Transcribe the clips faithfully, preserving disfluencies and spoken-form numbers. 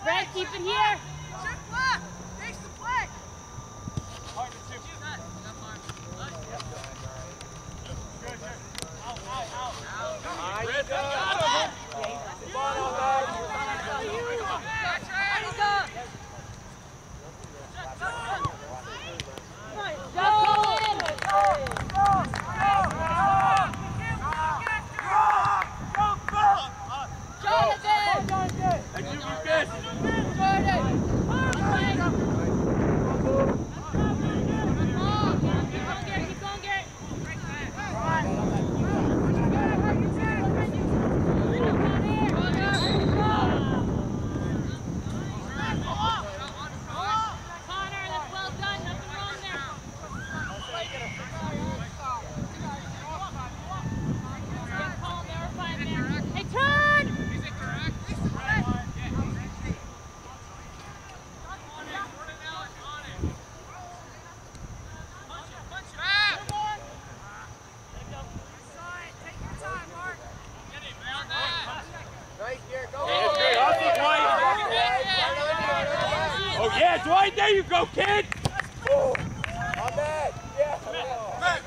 Brad, keep it here. Shift left. Takes the play. Hard to shoot. Good, good. Out, out, out. Out. Red, got him. Come on, all guys. That's right. He's up. Go in. Jonathan. And you be best. Jordan. Dwight, there you go, kid! Oh, not bad. Yeah. Back.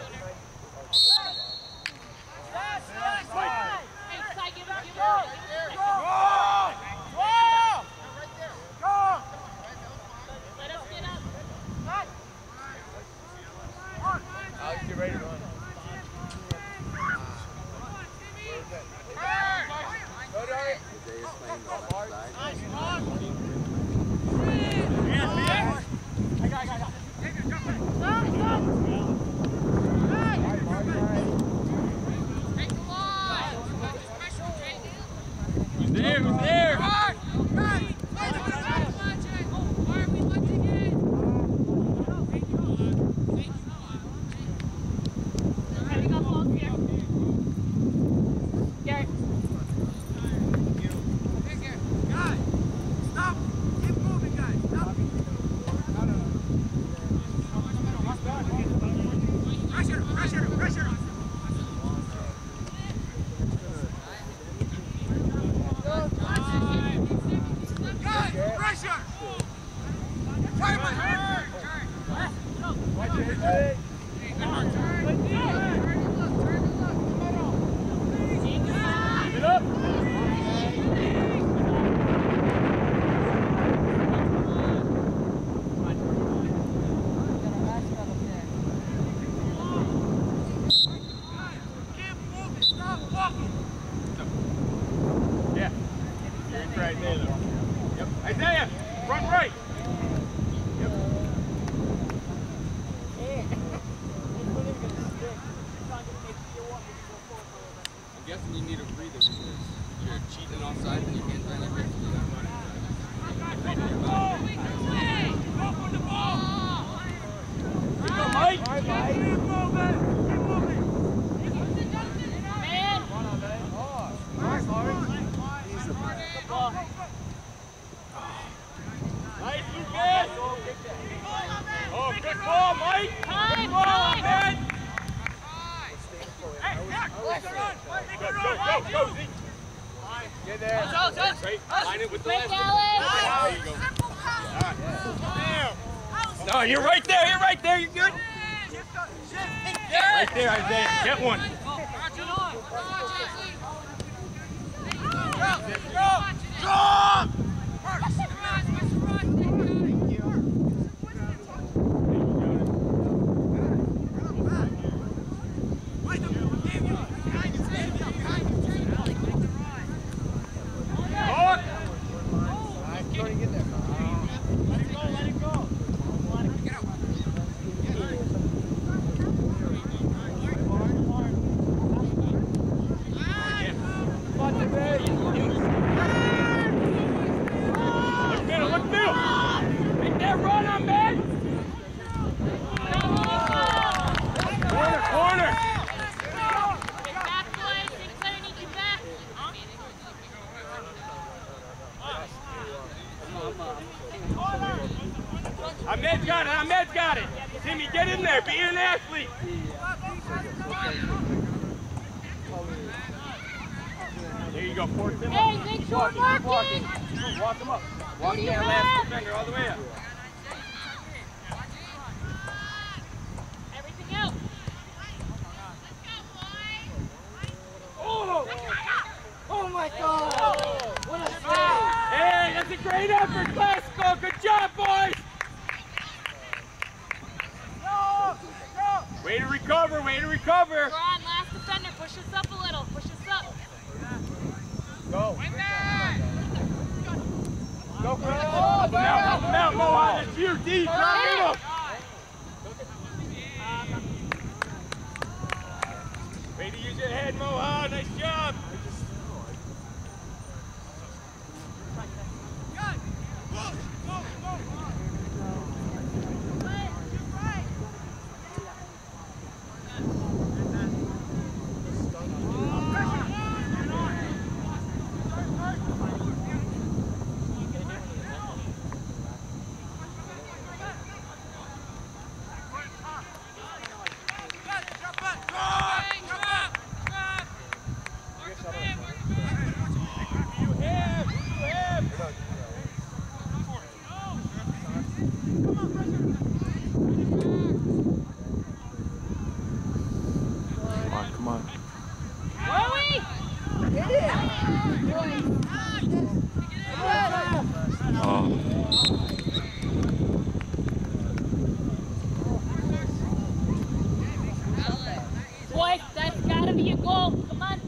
Alex, get ready to run. Go, Dart. Nice run. I got, I got, I got. Stop, stop. Take the line. Who's there? Who's there? Why are we letting in? Heading up close here. Garrett. Guys, stop. Keep moving, guys. Stop. Pressure, pressure, pressure. Guys, pressure. Try my hand. Watch your head. Get up! Yeah. You're right there, though. Yep. Isaiah, front right. Yep. I'm guessing you need a breather because you're cheating offside and you can't find a break. Go, Mike! Keep moving! Keep moving! Man. Nice, Lucas! Oh, good ball, Mike! Time, Good ball, time. man! Hey, Nick! Make a run! Make Go, a go, run! go, go, Zeke! Get there. Right, line it with the Break, left. Alex. There you go. No, you're right there, you're right there, you're good. Right there, Isaiah, get one. Drop! Ahmed's got it, Ahmed's got it. Timmy, get in there, be an athlete. There you go, force him Hey, up. make Keep sure walking, keep walking. marking. Walk him up. Walk Who do that you last have? defender all the way up. Everything out. Oh! Oh my God! What a save! Hey, that's a great effort, Glasgow. Good job, boys. Way to recover, way to recover. We're on, last defender. Push us up a little. Push us up. Go. Go for it. Help him out, help him out, Mohan. It's you, D. Try to hit him. Way to use your head, Mohan. Nice job. Boys, that's gotta be a goal. Come on.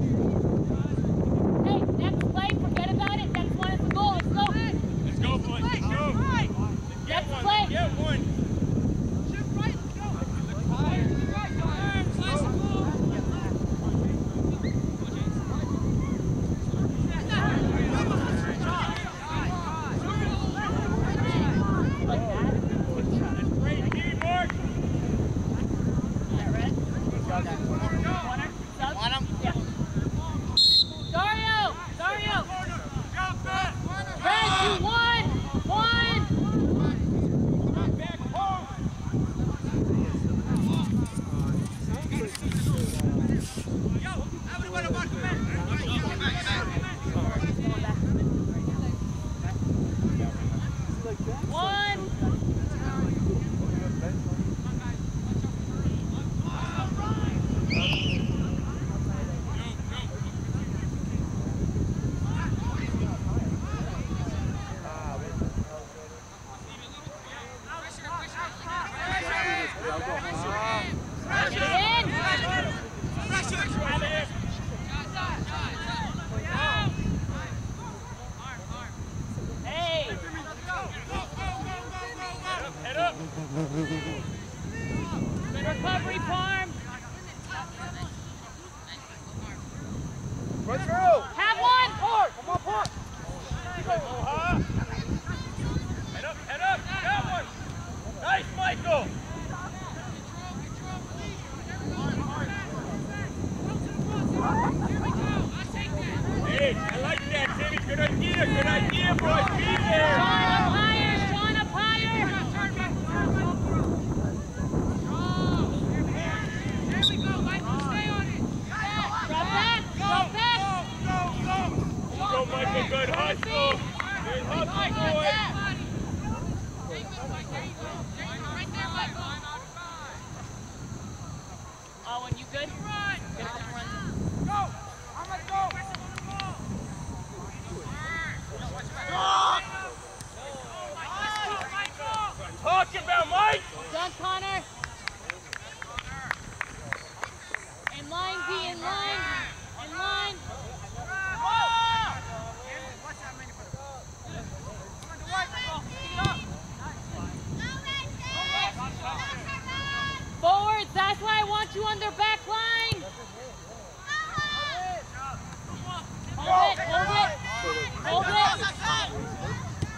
Hey, next play, forget about it. Next one is a goal. Let's go. Let's go, boys. Let's go. Let's get Next one. play. Let's get one. Dario! Dario! Red, you won! One! One! Get it in! Hey! Head up. Good recovery, Parm! Run through! Have one! Come on, Park! Mohan. Head up, head up. Got one. Nice, Michael. Hey, I like that, Timmy. Good idea, good idea, boys. Be there. Sean up higher! Sean up higher! Drop back! Drop back! Go, Michael. Good hustle. Good hustle, boys. Owen, you good? Good run. Talking about Mike. Done, Connor. In line, B, in line. In line. Forwards, that's why I want you on their back line. Hold it, hold it, hold it.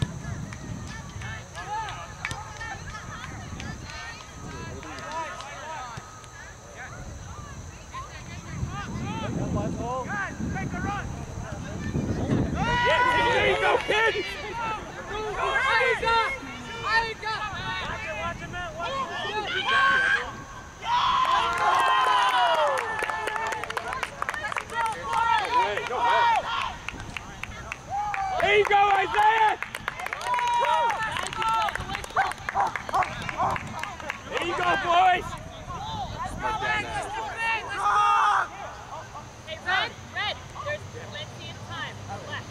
Yeah, there you go, kid. Hey, go ahead. There you go, Isaiah! There you go, boys! Hey, Red, Red, there's plenty of time left.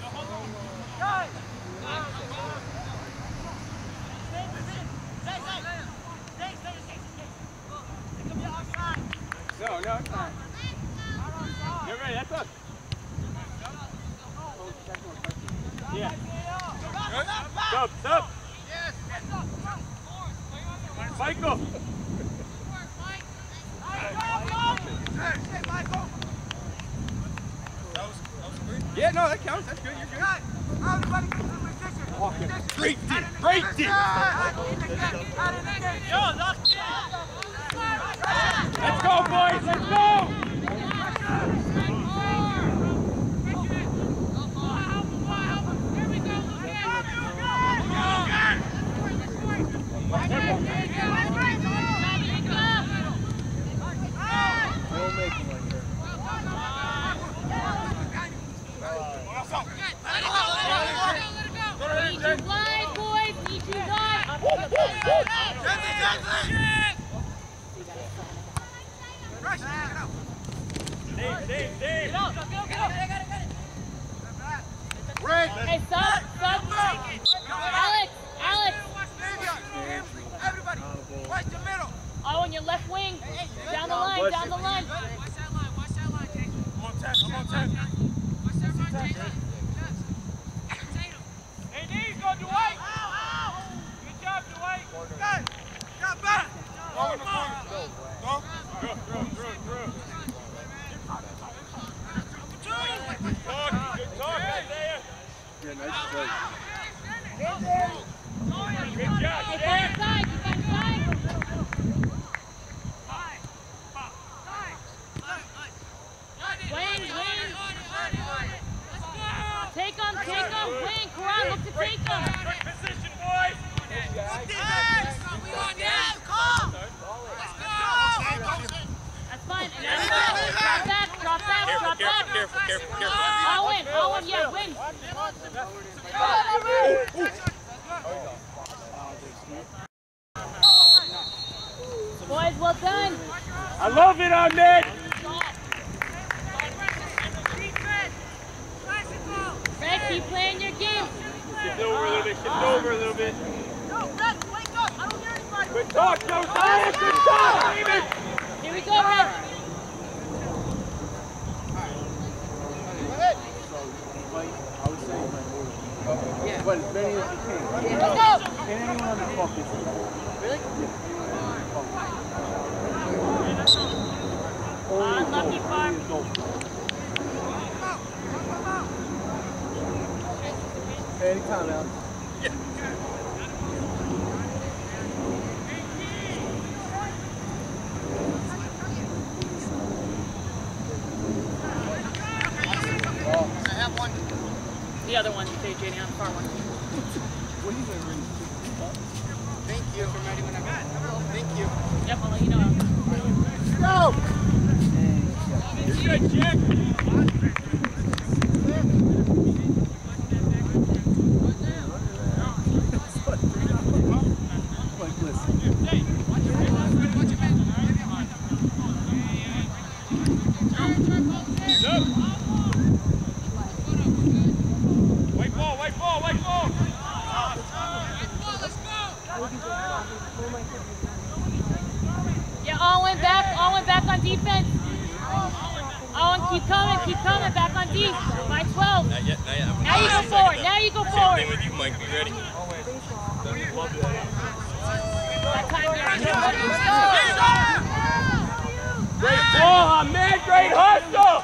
No, no, it's not. You're ready, that's us. Yeah. Stop, stop. Michael. Yeah, no, that counts. That's good. You're good. Great deal. Great deal. Let's go, boys. Let's go. Need you live, boys. Need you live. Dave, Dave, Dave. Hey, sub, sub. Alex, Alex. Everybody, watch the middle. Oh, on your left wing. Down the line, down the line. Watch that line, watch that line, Jake. I'm on ten, I'm on ten. Watch that line, Jake. Hey, knees, go, Dwight. Good job, Dwight. Good. Got back. Go in the corner. Go. Through, through, through, through. Good talk, good talk, Isaiah. Yeah, nice play. Good job, Hey, Jay. get inside, get inside. Wing, wing. Take him, take him. Wing, Karan, look to take him. Good position, boys. That's fine. And then drop back, drop back, drop back. Careful, careful, careful. All in, all in, yeah, win. Boys, well done. I love it, Ahmed. Red, keep playing your game. Shift over a little bit, shift over a little bit. Good talk, Josiah, good talk, David. Here we go, Red. Yeah. But as many as you can. Let's go. And anyone on the focus. Really? Only Unlucky farm. Anytime, Alex. The other one, say J D on the far one. Thank you. Thank you. Yep, I'll let you know. You're good, Jack. White ball, white ball, white ball. Yeah, Owen back, Owen back on defense. Owen, keep coming, keep coming, back on D. By twelve. Not yet, not yet. Now you go forward, now you go Same forward. thing with you, Mike. Be ready. That time you're Great ball, Ahmed, great hustle.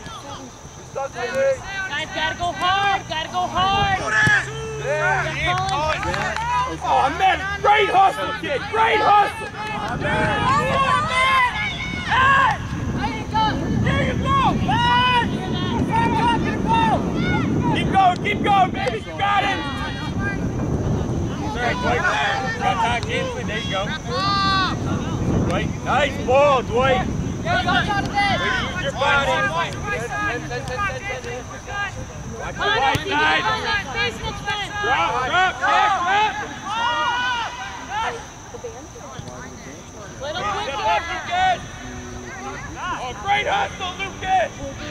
Guys, gotta go hard, gotta go hard. Yeah, Oh, Ahmed, great hustle, kid, great hustle. Keep going, keep going, baby, you got it. Sorry, Dwight. Got time, Kinsley, there you go. Dwight, nice ball, Dwight. Use your body. Watch Connor, see if you can find that space next time. Drop, drop, kick, drop. Little Step quicker. up, Lucas. Oh, great hustle, Lucas.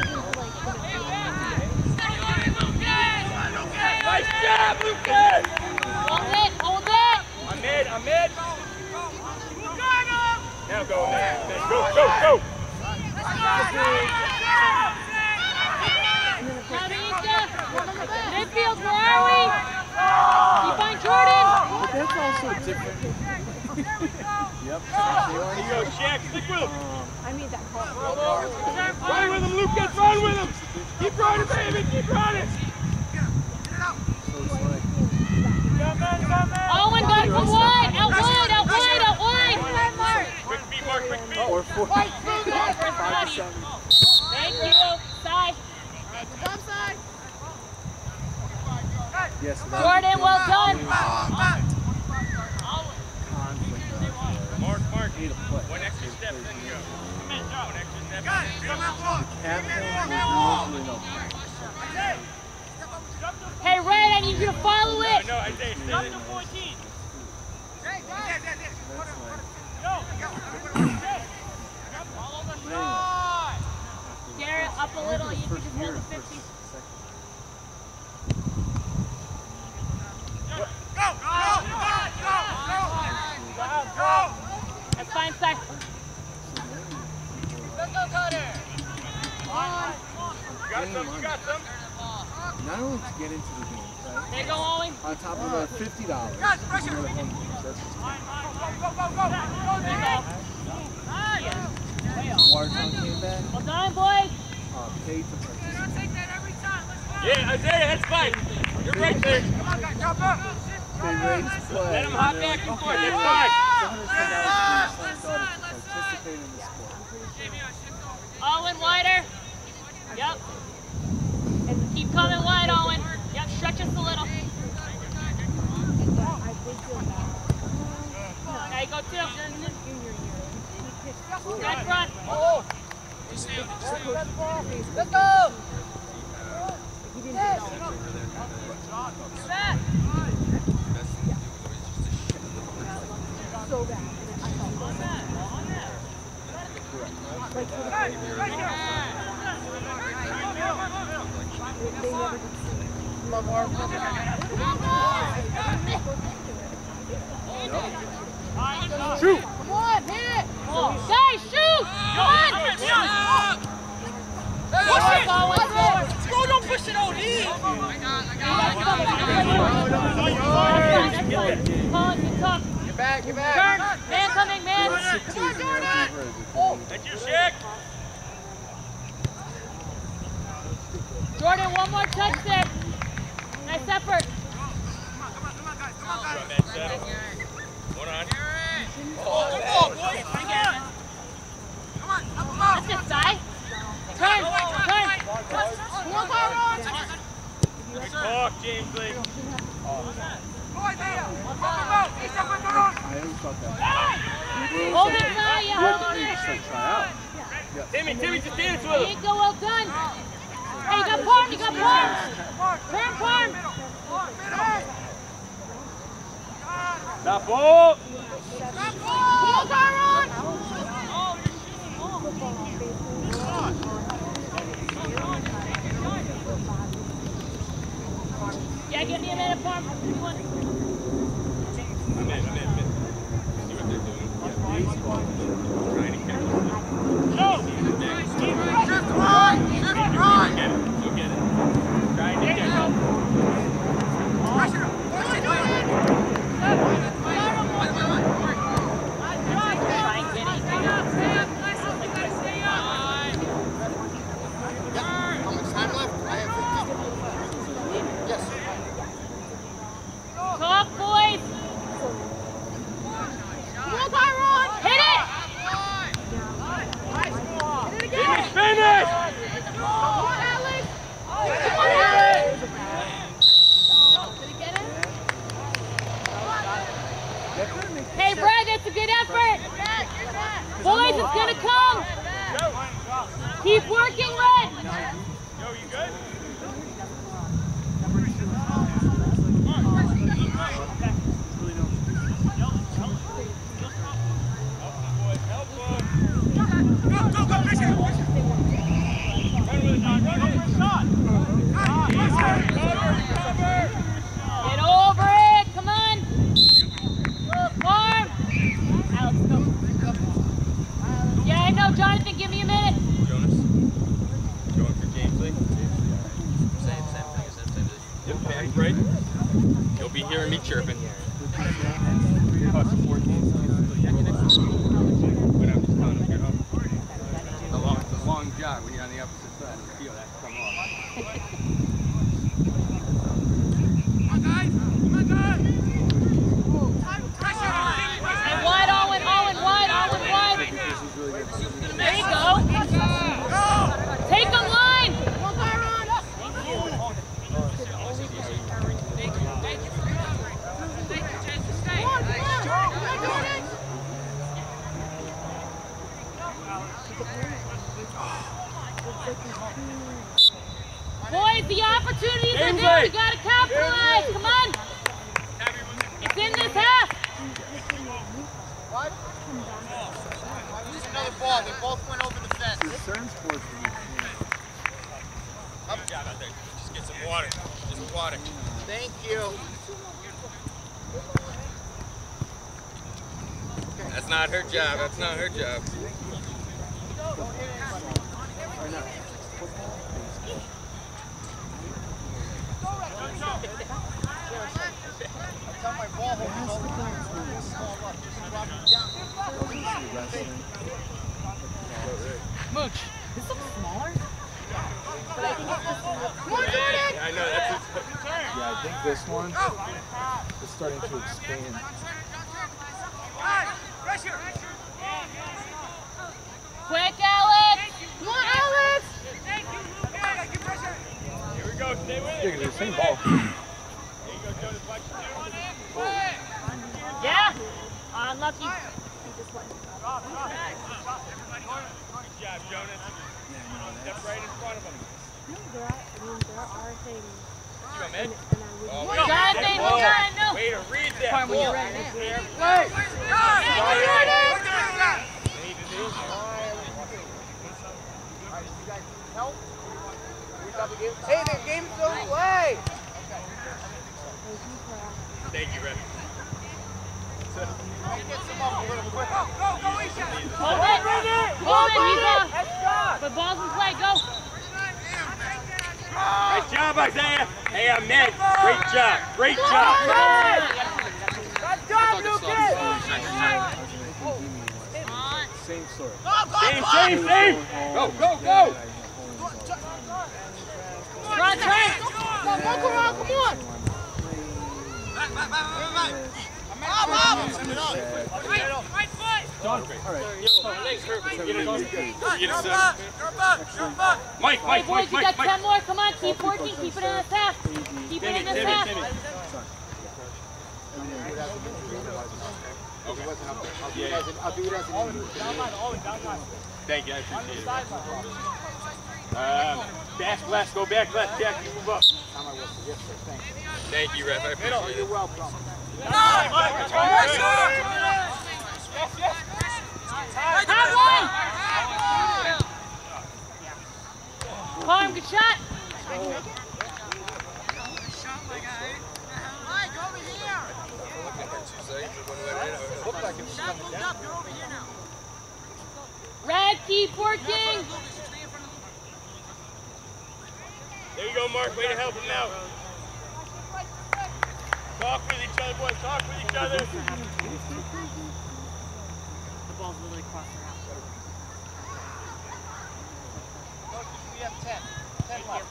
Nice job, Lucas. Hold it, hold it. I'm mid, I'm mid. Now go, man. Go, go, go. Midfield, where are we? You find Jordan? But that's also different. Yep. Here you go, Shaq. Stick with him. I made that call. Run with him, Lucas. Run with him. Keep running, baby. Keep running. So it's like, Owen, got it from wide. Out wide, out wide, out wide. Quick feet, Mark. Quick feet. or four. Five percent. Thank you. Side. Yes. so that- Jordan, well done. Mark, Mark. Need a play. One extra step, then you go. One extra step. Captain, there's no, no. Hey, Red, I need you to follow it. No, Isaiah, stay there. fourteen. Garrett, up a little. You can just hold the fifty. That's fine, side. Let's go, Cutter. Got some, you got some. Not only to get into the game, right? There you go, Owen. On top of the fifty dollars. There you go. Watertown came back, Well done, boys. uh, paid to participate. Yeah, Isaiah, that's fine. You're right there. They raised play. Let him hop back and forth. That's fine. Participate in the sport. Owen, wider. Yep. Keep coming wide, Owen. Yep, stretch us a little. There you go, too. Good front. Let's go. So bad. Like, for the love our Shoot! Come on, hit it. Guys, shoot. Come on. Push it. Go, don't push it out. Easy. Get back, get back. Turn. Man coming, man. Come on, Jordan. Thank you, Shaq. Jordan, one more touch there. Nice effort. Run that settle. One on. That's it, side. Turn, turn. Good talk, James Lee. I always thought that. Hold it, Naya, hold They it. just like try out. Timmy, Timmy, just dance with There him. you go, well done. Hey, you got Parm, you got Parm. Turn, Parm. Stop ball. Come on, Tyron. Yeah, give me a minute, Parm. I'm in, I'm in, I'm in. See what they're doing. Trying to catch it. Go! Shift right! Shift right! Get it, you'll get it. Trying to catch it. Pressure! How much time left? I have fifteen. Yes. Talk, boys. Come on, Tyron. Hit it. Right? You'll be hearing me chirping. It's a long, it's a long jog when you're on the opposite side of the field. That come off. Come on, guys! Come on, guys! And wide, Owen, Owen, wide, Owen, wide. There you go. Take a line. Boys, the opportunities are there. We gotta capitalize. Come on. It's in this half. What? Just another ball. They both went over the fence. There's certain sports where you Up. Just get some water. Just water. Thank you. That's not her job. That's not her job. Tell my ball holders all the time. Mooch, this looks smaller. But I think it's just Yeah, I know. That's his. Yeah, I think this one is starting to expand. Quick, Alex. Come on, Alex! Here we go. Stay with It's the same ball. Yeah. Unlucky. Good job, Jonas. Step right in front of him. No, there are, I mean, there are things. You want med? And I would Oh, Jonathan, hold on, no. Way to read that Farm, when ball. you're ready. Fair Hey! play. Help? Hey, the game's still away! Thank you, Ref. Get some up a little quicker. Go, go, go, Isha! Hold it. Hold it. He's off. But ball's in play. Go. Nice job, Isaiah. Hey, I'm Ned. Great job. Great job. Good job, you kid! Same story. Same, same, same. Go, go, go. Run, Trent. Go, go, come on, come on! Back, back, back, back, back! Bob, Bob! Right, right foot! All right. Get it, You're get it, back, sir. you're back, you're back! Mike, Hey, Mike, boys, Mike, you Mike, got Mike. ten more. Come on, keep working. Keep it in this half. Keep it Timmy, in this Timmy, half. Timmy. Okay. Yeah. I'll do it as an Thank you, I appreciate it. Um, back left, go back left, Jack, you move up. Thank you, Ref, I appreciate it. You're welcome. Have one. Farm, good shot. Mike, over here! Red, keep working. There you go, Mark, way to help him out. Talk with each other, boys, talk with each other. The ball's literally across their house. We have ten. Ten left.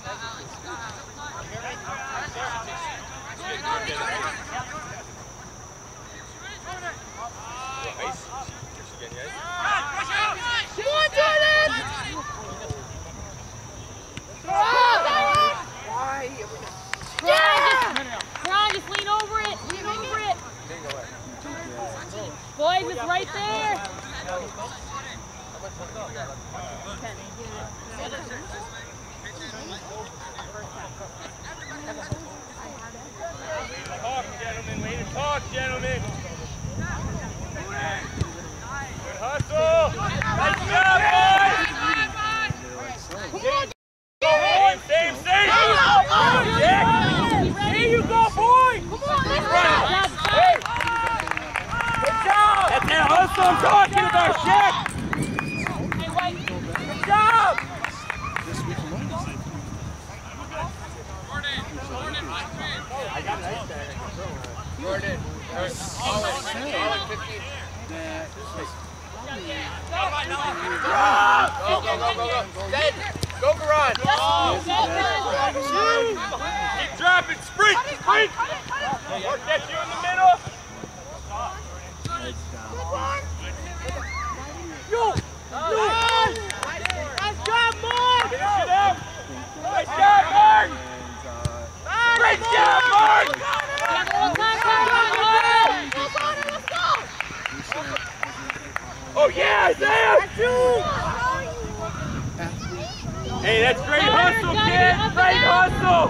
Nice. Come on, Jordan! Ron, just lean over it. Lean over it. Boys, it's right there. Talk, gentlemen, way to talk, gentlemen. Good hustle. Nice job, boys. Same, same, same. Yeah. There you go, boy. Come on, let's Hey. Good job. That's that hustle I'm talking about, Shaq. Hey, White. Good job. Jordan, there's Colin, Colin fifteen. Go, go, go, go, go. Dead. Go, Garan. Keep dropping. Sprint. Sprint. Work that you in the middle. Yo. Yo. Nice job, Mark. Finish it up. Nice job, Mark. Great job, Mark. Oh yeah, Isaiah! Hey, that's great hustle, kid! Great hustle!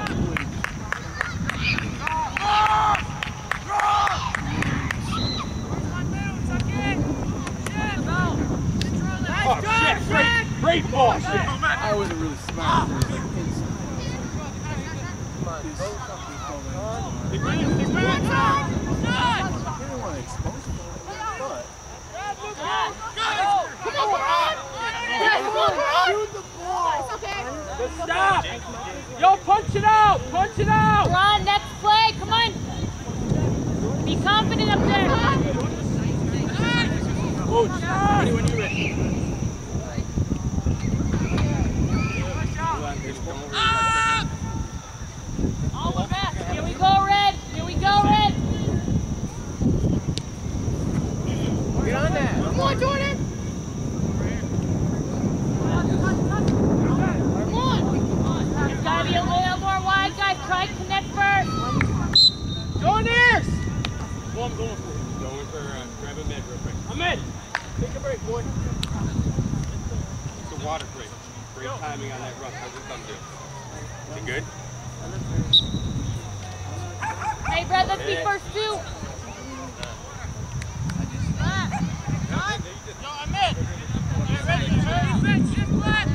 Oh shit, great, great ball, shit! I wasn't really smart. Stick with it, stick with it! I didn't want to expose him, but... Stop! Yo, punch it out! Punch it out! Ron, next play, come on! Be confident up there! Coach, ready when you're ready. All the best! Here we go, Red! Here we go, Red! Get on that. Come on, Jordan! Come on! It's gotta be a little more wide, guys. Try to connect first. Jonas! Well, I'm going for it. Going for uh, grab a med real quick. I'm in. Take a break, boy. It's a water break. Great timing on that rush. How's your thumb do? Is it good? Hey, Brad, let's be first two. Yo, I'm in. Get ready. Defense, shift left.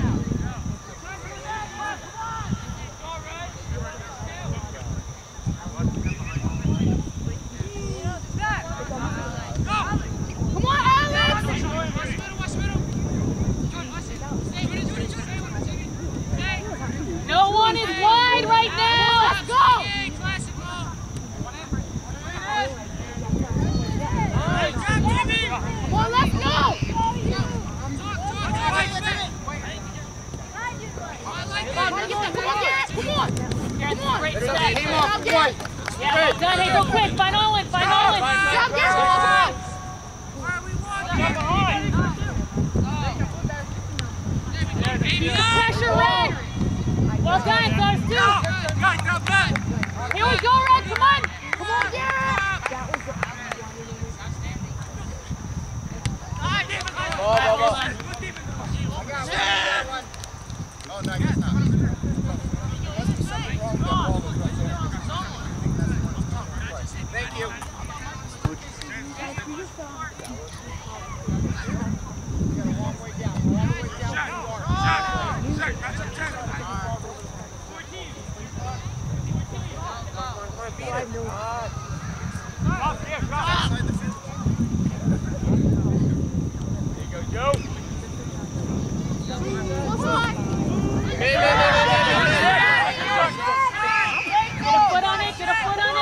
Come on, Alex! No one is wide right now. Let's go. Come on, let's go! Come on, get that. Come on, Garrett! Come on! Garrett's Come on. great Came set. off the point. Yeah, well done. Hey, go quick. Find Owen. Find Owen. Stop, Garrett! Come on! Pressure, Red. Well done. Guys, two. Here we go, Red. Come on. Come on, Garrett! Ball, ball, ball. Oh, no, it's not. Must be something wrong with that ball that's right there. Thank you. We got a long way down. We're all the way down. Inside the fence. There you go, Joe. Hey, hey, hey, hey, hey, Get a foot on it. Get a foot on it.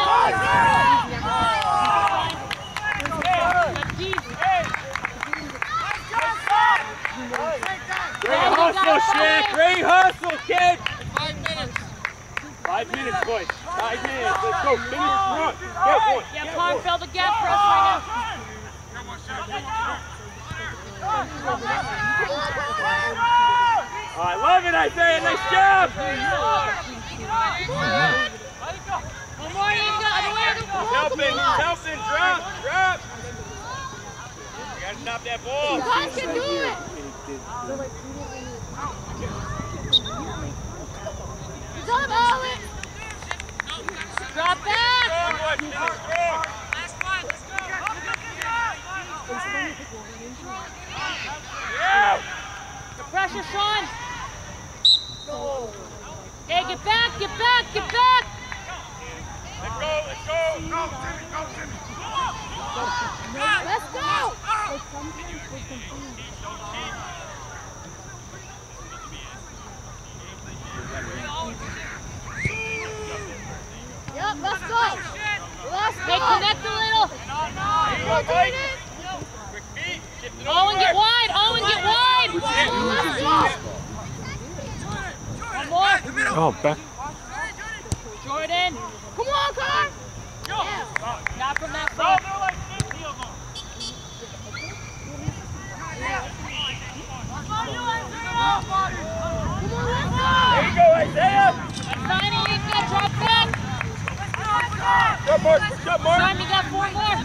Great hustle, Shaq. Great hustle, kid. Five minutes. Five minutes, boys. Five minutes. Let's go. Finish run. Get one. Yeah, Pond fell the gap for us right Oh, I love it, Isaiah. Nice job. One more, Inga. Other way. Helping. Helping. Drop. Drop. You gotta stop that ball. You guys can do it! Good job, Alex! Drop back. Strong, boys. Finish strong. Yeah. The pressure, Sean. Hey, get back. Get back. Get back. Let's go. Let's go. Go, Timmy. Go, Timmy. Let's go! Yep, let's go! Hey, connect a little. Quick feet. Shift it Owen, over. get wide. Owen, get wide. One more. Oh, back. Jordan. Come on, Carl. Not from that far. There you go, Isaiah. Finally, good drop back. Good, Mark. Push up, Mark. Time, you got four more.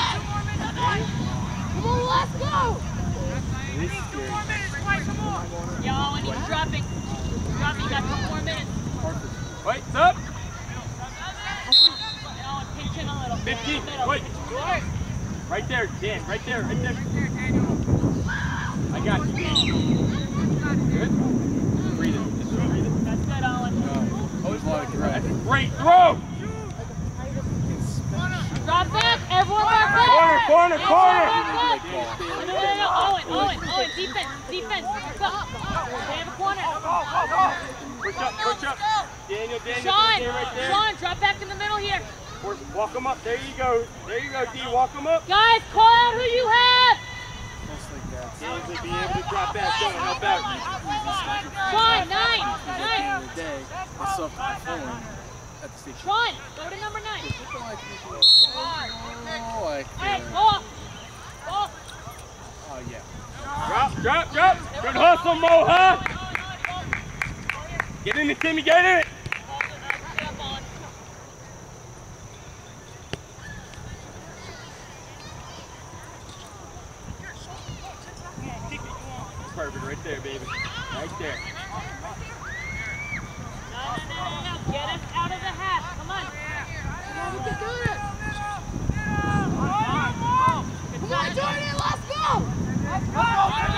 Come on, let's go. Yo, Owen, he's dropping. Dropping, you got two more minutes. Wait, up. Owen, pinch in a little. fifteen. Middle. Wait. Right there, Dan. Right there. Right there. I got you, Dan. Good. Breathe it. Just breathe it. That's good, Owen. Always a lot of drag. That's a great throw. Drop back. Everyone mark back. Corner, corner, Everyone corner. mark back. No, no, no, no. Owen, Owen, Owen. Defense, defense. Mark up. Stay in the corner. Push up, push up. Daniel, Daniel, Sean, stay right there. Sean, drop back in the middle here. Walk him up. There you go. There you go, D. Walk him up. Guys, call out who you have. Just like that. Daniel will be able to drop back. Go and help out. Sean, nine, At the nine. end of the day, I saw my phone at the station. Sean, go to number nine. Oh, I Hey, can't. ball. Ball. Oh, yeah. Drop, drop, drop. Good hustle, Moha. Get in it, Timmy. Get in it. Perfect, right there, baby. Right there. No, no, no, no, no. Get us out of the half. Come on. We can do this. Good Come on, time. Jordan, let's go. Let's go.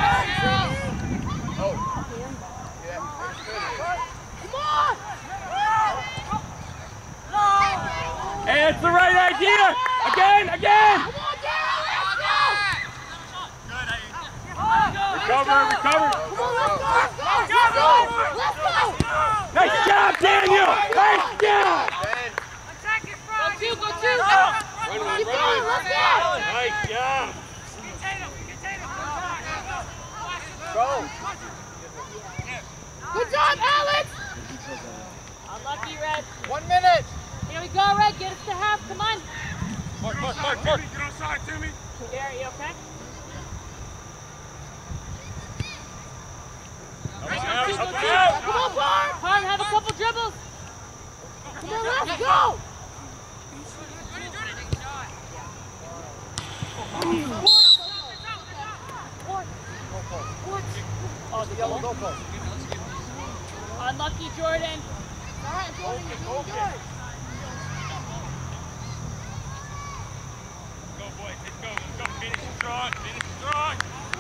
Oh. Yeah. Come on. Hey, that's the right idea. Again, again. Come on, Darryl, let's go. Recover, recover. Come on, let's go. Let's go. Let's go. Nice job, Daniel. Nice job. Go two, go two. Run, run, Keep run. going, let's go. Nice job. Good job, Alex. Unlucky, Red. One minute. Here we go, Red. Get us to half. Come on. Mark, Mark, Mark, Mark. Get outside, Timmy. Gary, you okay? Help out, help Come out. on, Barn. Harm, have a couple dribbles. Come on, let's go. Oh, the Yellow goalpost. Unlucky, Jordan. All right, Jordan, you're doing good. Go, boys. Let's go. Let's go. Finish strong. Finish strong.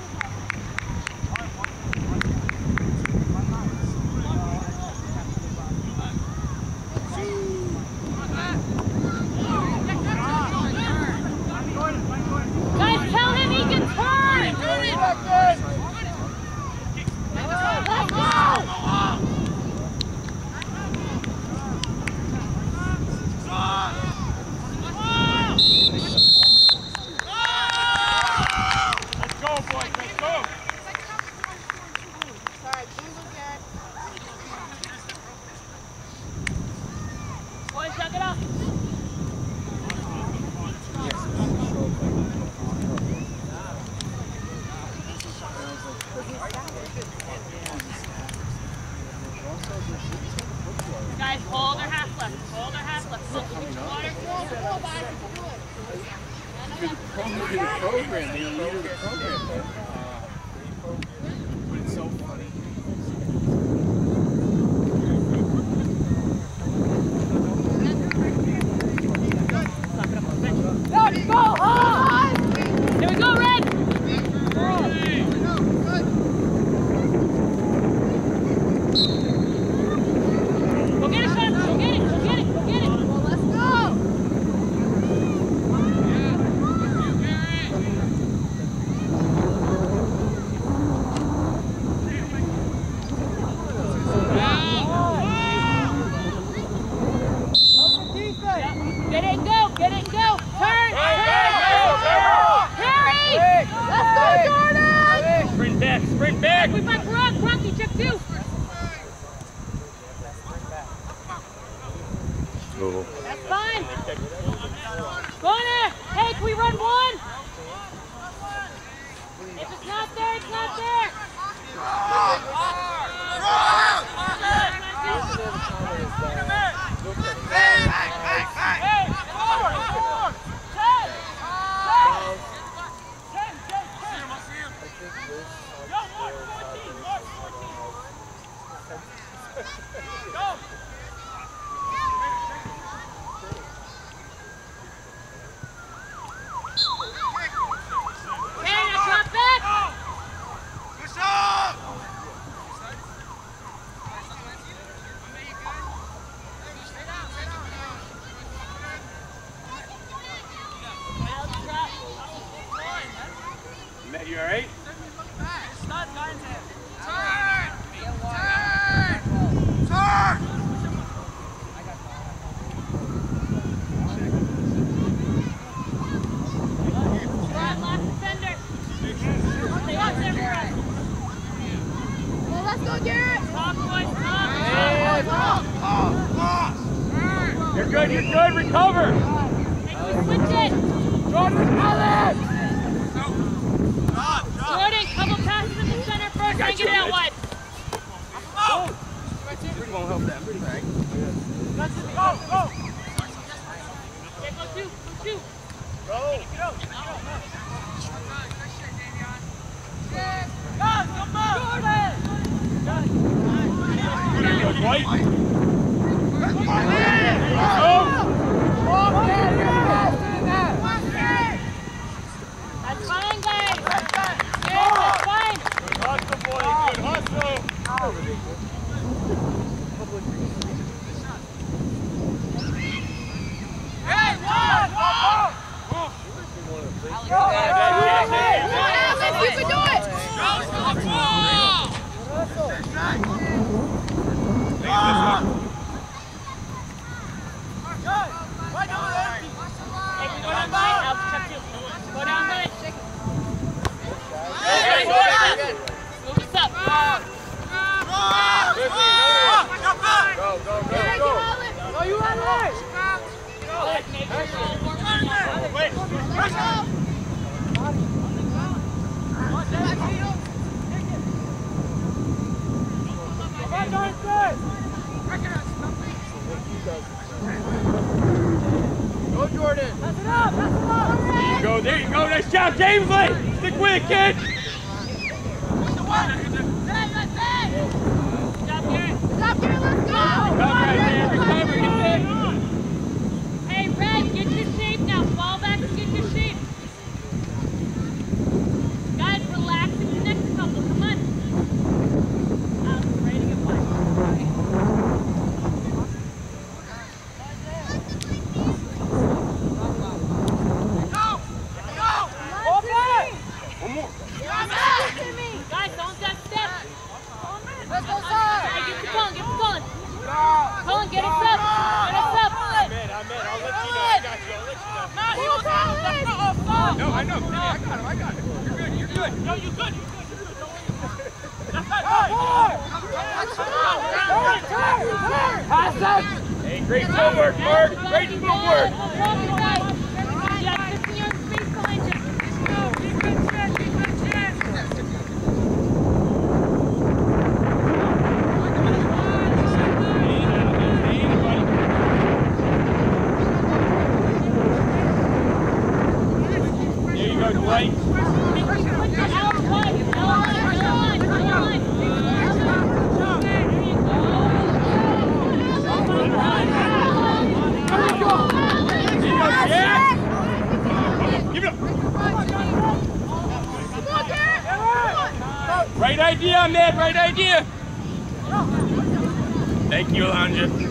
Guys, tell him he can turn. Let's go. Let's go, boys. Let's go. All right, jingle, Garrett. Boys, check it out. Guys, hold their half left. Hold their half left. Look, look at your water. Come on, guys, you can do it. The program, the program, they leader the program. But it's so funny. Let's go, Hans. Here we go, Red. Go get it, Sean. Go get it. Go get it. Go get it. Well, let's go. back. We back Gronk. Gronky, check two. Oh. That's fine. Go in there. Hey, can we run one? If it's not there, it's not there. Matt, you all right? You're good, you're good, recover! Hey, we switch it! Jordan, Alex! Jordan, couple passes in the center first, and get it out wide. We won't help them. Right. Go, go! Okay, go two, go two. Go! Get out, get out. Good, White! That's fine, guys. Yes, that's fine. Good hustle, boys. Good hustle. Hey, one! Alex, you can do it! Hey, we go down line. Alex, check two. Go down line. Move us up. Go, go, go, go. No, you run right! Alex, make sure you're Wait, go, Jordan. Pass it up! Pass it up! There you go, there you go. Nice job, Jamesley. Stick with it, kid. Stop here. Stop here, let's go! Recover, man. Recover, get there. Hey, Red, get your shape now. Fall back and get your shape. Guys, relax and connect a couple. Come on. Alex, ready to get one. One more. Guys, don't that step. Let's go side! Hey, get the Cullen, get the Cullen. Cullen, get us up. Get us up. I'm in, I'm in. I'll let you know. I got you. I'll let you know. No, I know. I got him. I got him. You're good. You're good. No, you're good. Hey, great footwork, Mark. Great footwork. You got fifteen yards space behind you. There you go, Dwight. Right idea, man. Right idea. Thank you, Alondra.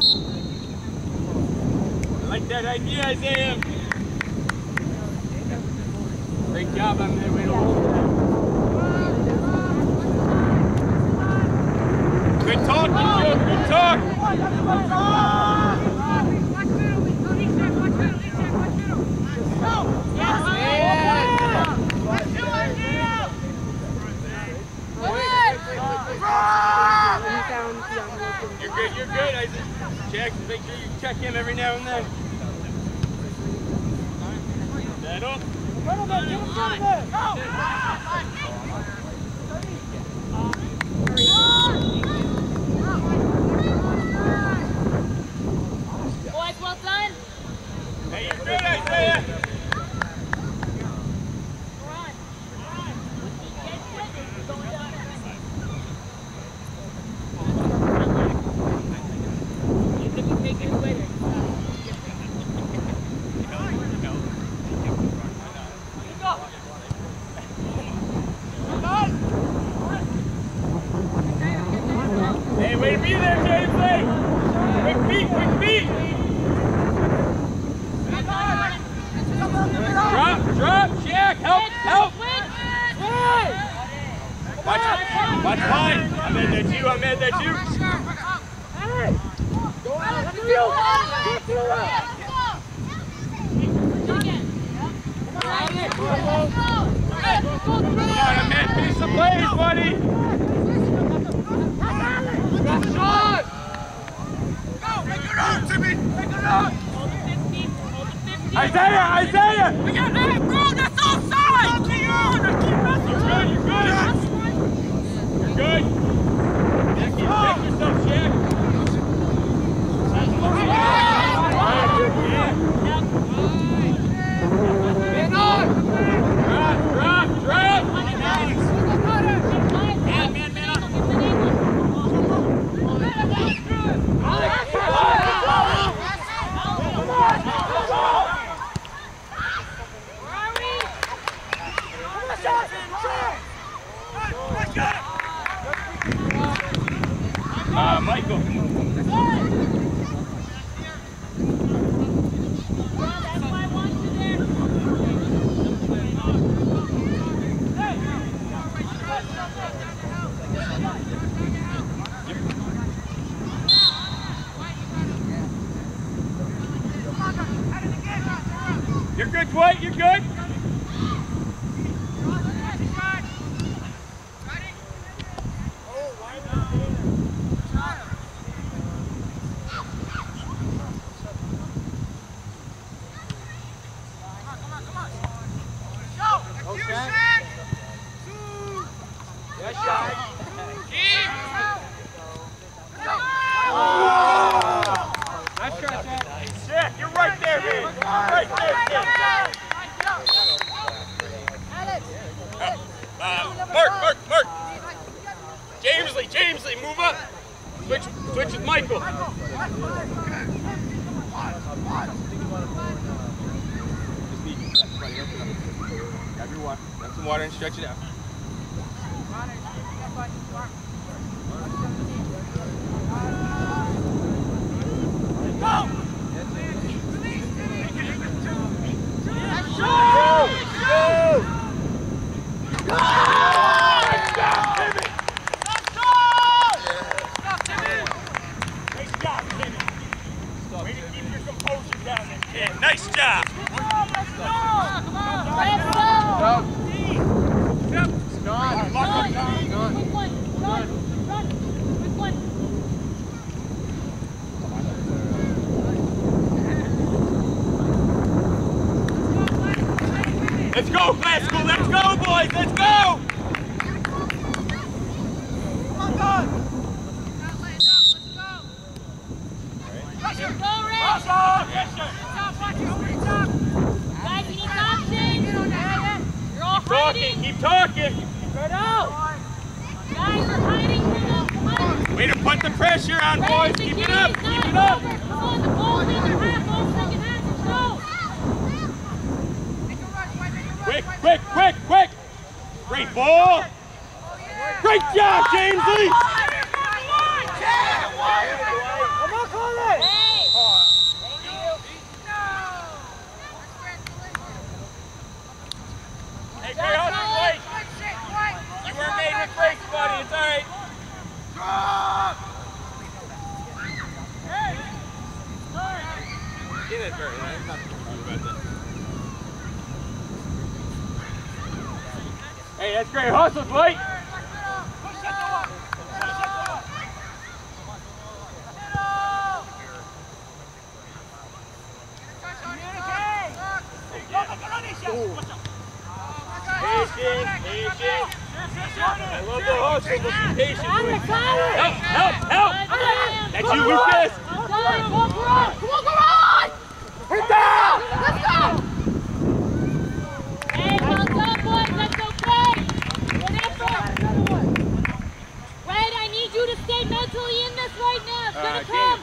I like that idea, Isaiah. Great job on that way to hold it. Good talk, Joe. Good talk. You're good, you're good, Isaac. Jackson, make sure you check him every now and then. Settle. Boys, well done. Hey, you're good, Isaiah. Hey, way to be there, James Lee! Quick feet, quick feet! Drop, drop, Jack, help, help! Watch, watch wide. I'm mad at you, I'm mad at you. Hey! Go out, let's go! Come on, I'm mad, finish the plays, buddy! Shot! Go, make it run, Timmy! Make it run! Hold the fifteen, hold the fifteen. Isaiah, Isaiah! We got that, bro! That's offside! Keep on! Keep You're good, you're good! You're good! Check yourself, Jack! Man on! Drop, drop, drop! Man, man, man up. Ah, Michael. That's why I want you there. You're good, Dwight, you're good. Jack, you're right there, man. Right there, Jack. Uh, Mark, Mark, Mark. Jamesley, Jamesley, move up. Switch, switch with Michael. Just need you. Grab your water. Grab some water and stretch it out. Go! Go! Go! Nice job! Let's go, Glasgow! Let's go, boys! Let's go! Come on, Let's go, Rick! Guys, you need options! You're all Keep talking, keep talking! Spread out! Guys, we're hiding here now, come on! Way to put the pressure on, boys! Keep it up, keep it up! Come on, the ball's in their half, ball second half, let's go! Quick, quick, quick, quick! Great ball! Great job, James Lee! Come on, call it! seen it very nice. Hey, that's great. Hustle, Blake. Patient, patient. I love the hustle, but be patient. Help, help, help. That's you, Lucas. Come on, come on, come on! Hit down! Let's go! Hey, well done, boys. That's okay. Good effort. Red, I need you to stay mentally in this right now. It's gonna come.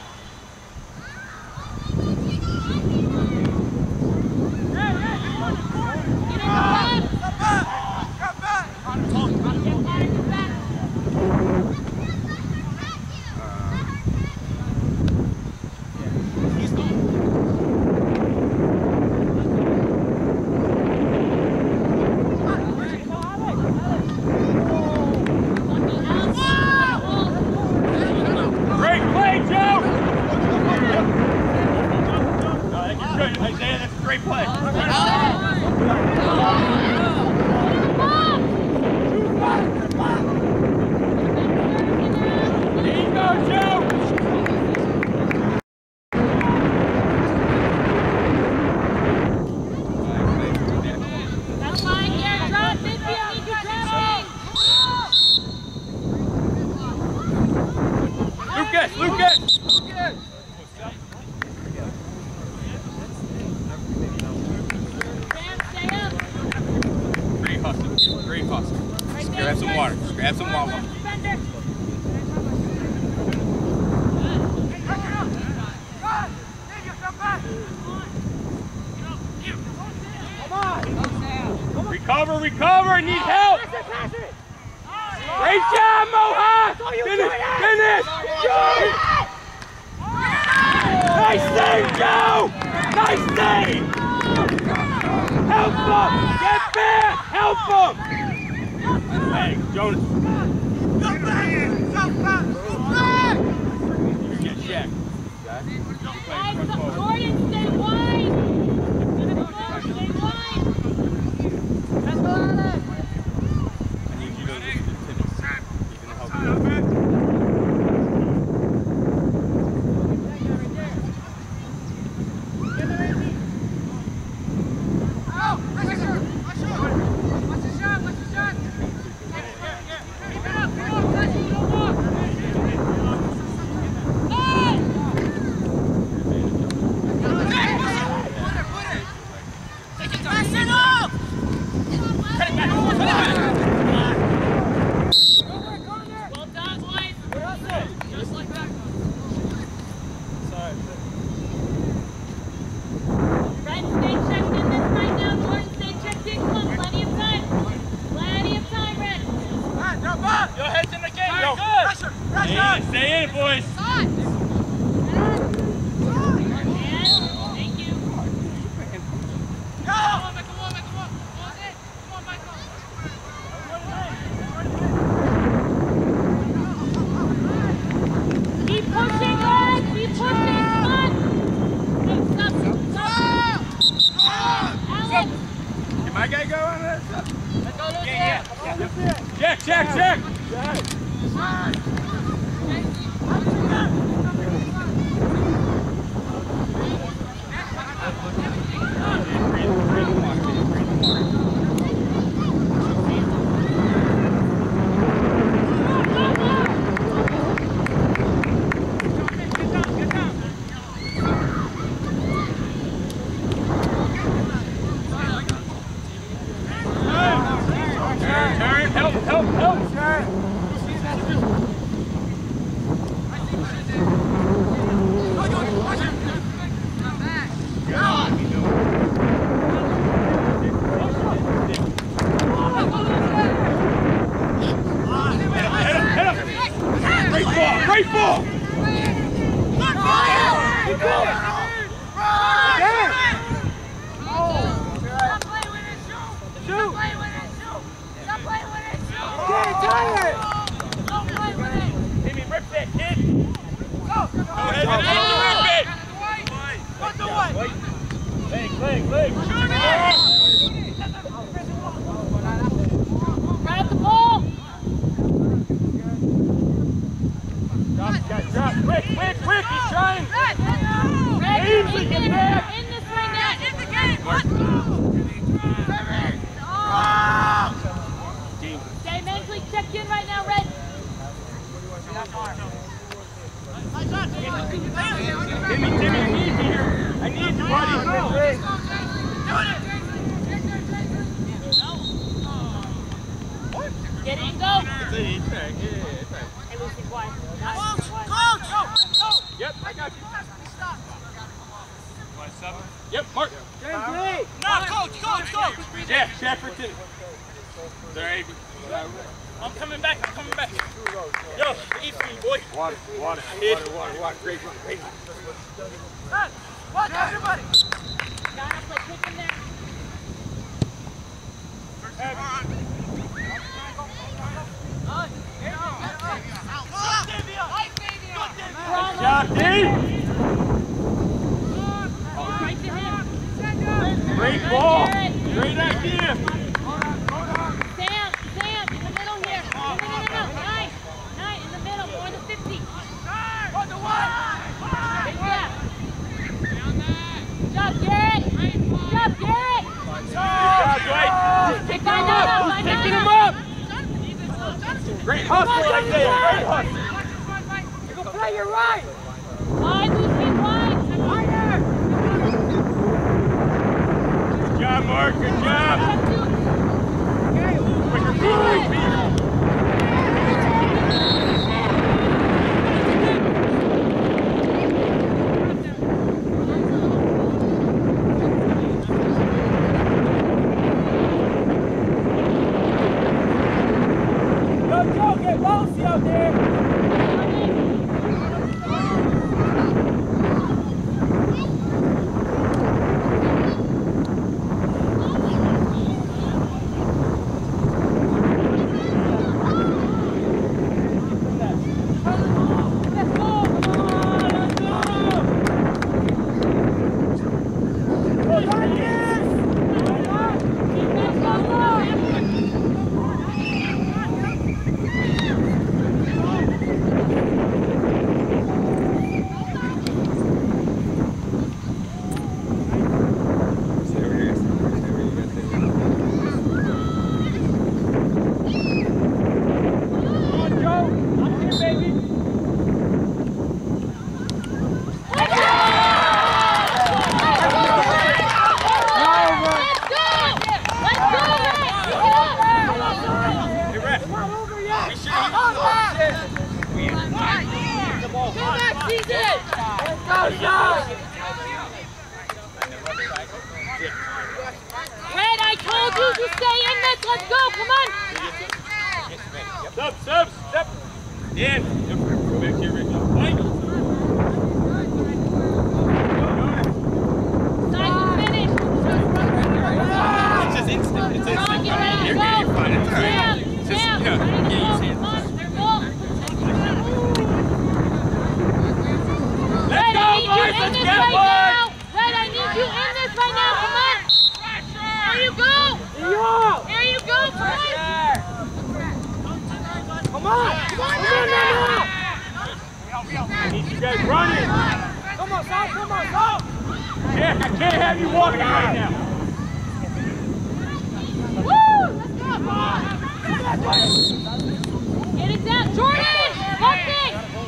Get in the back. Come back! Get back in the back. Great play, Joe. No, that's good, Isaiah. That's a great play. There you go, Joe. That's fine here. Drop midfield. Need you dropping. Lucas, Lucas. Sam, stay up. Great hustle. Great hustle. Right there, Grab some Chris. water. Grab some water. Defender. Recover, recover. I need help. Great job, Mohawk. Finish, finish. Nice save, Joe. Nice save. Help him. Get back. Help him. Hey, Jonas. You get checked. Guys, Jordan, stay wide. Stay wide. Let's go, Alex. I need you to listen to Timmy. He's gonna help you. Well done, boys. Just like that. Fred, stay checked in this right now. Jordan, stay checked in. Come on, plenty of time. Plenty of time, Red. Your head's in the game. Very Go. good. Pressure, Stay in, pressure. stay in, boys. And, thank you. Go! Keep pushing, Red. Keep pushing. Come on. Hey, stop. Stop. Alex. Can my guy go on that stuff? Let's go, Lucia. Yeah, yeah. Check, check, check. Turn, turn, help, help, help. Easy, get back. In this right now. In the game. Stay mentally checked in right now, Red. Timmy, Timmy, I need you here. I need you, buddy. Get in, go. It's a heat tag. Yeah, yeah, it's a Hey, Lucy, quiet. Coach, coach, go, go. Yep, I got you. Stop. Seven. Yep, Mark. No, coach, coach, coach. Yeah, Shepard Timmy. Sorry. I'm coming back, I'm coming back. Yo, eat me, boy. Water, water, water, water, water. Great run, great run. Watch everybody. Gotta play quick in there. Good job, D. Right to him. Great ball. Great idea. Sam, Sam, in the middle here. No, no, no, no. Nine. Nine in the middle, more than fifty. On the one. Big gap. Good job, Garrett. Good job, Garrett. Good job, Dwight. Pick him up. Who's picking him up? Great hustle right there. Great hustle. You can play your right. Wide, Lucy, wide. Good job, Mark. Good job. Quicker feet, quick feet. Go, go, get bouncy out there. Red, I told you to stay in this. Let's go. Come on. Step, step, step. In. Yep. Go back here, Rick. Right. Time to finish. It's just instant. It's Come on, instant. get ready to You're go. good. You're fine. It's all right. Sam, It's just, Sam, you know, ready to get go. used to it. Come on, they're full. Let's Red, go, I need you boys. in Let's this get right one. now. Red, I need you in this right now. Come on. There you go. There you go. Come on. Come on. Come on, now. Need you guys running. Come on, Sam. Come on, Sam. Jack, I can't have you walking right now. Woo! Let's go. Get it down. Jordan! Hunting!